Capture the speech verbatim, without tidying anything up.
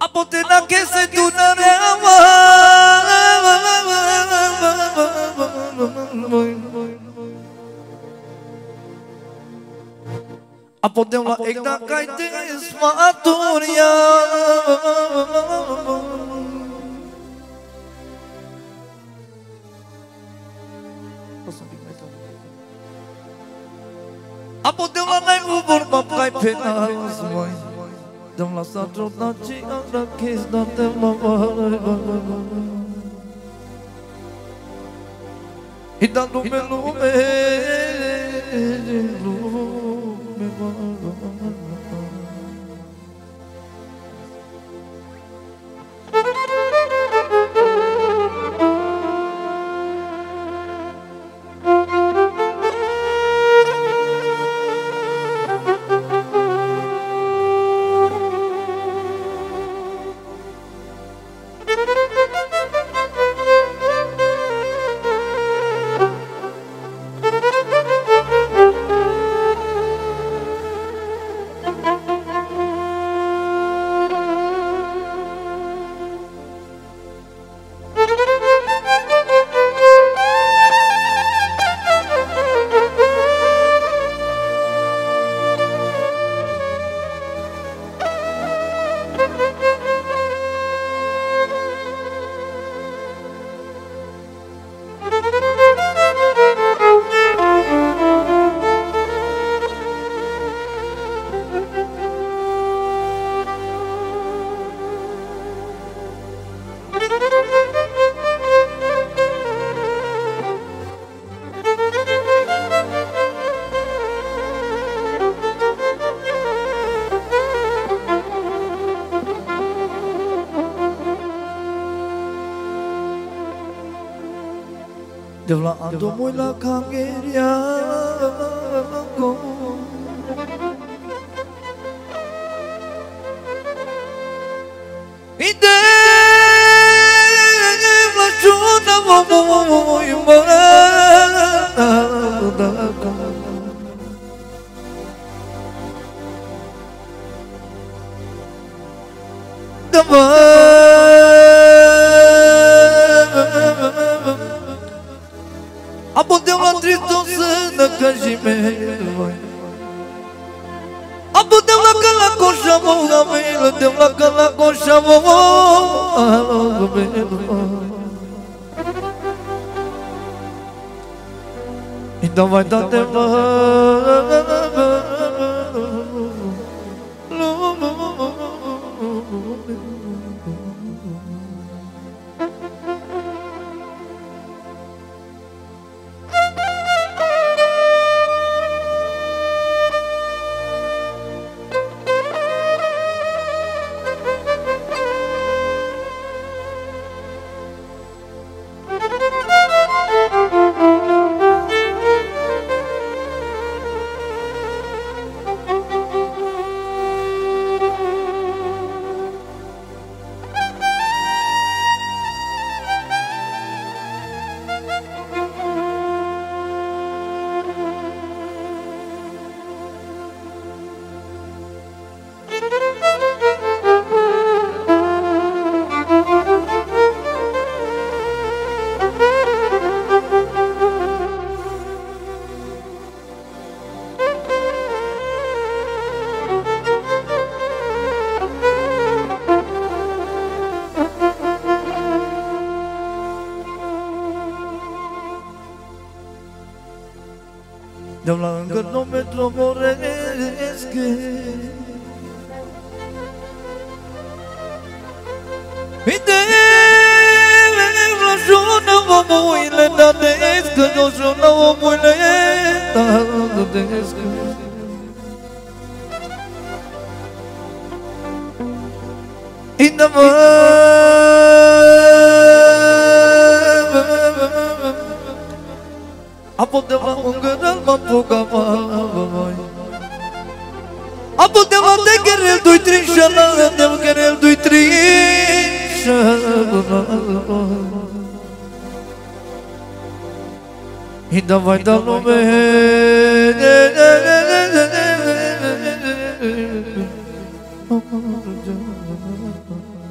Apotena que se tu nareama Apotena ekda kaite ismaturia Apotena nai ubur papai penas mai Dam la satro na chi na kis na te ma Ida lume lume lume Devla ando muy la kangeria go Ide la chuna muy morada Dava Apo deu la tristosă de căjime Apo deu la cala coșa mă gamel Deu la cala coșa mă gamel E da vai da te mă Deu la încărnometru moresc Ide la juna omuile dadesc No juna omuile dadesc Ide mă Apo de la ungărăl mă puga mai Apo de la de gerel doi trinșana De gerel doi trinșana I da vai da lume আমার জান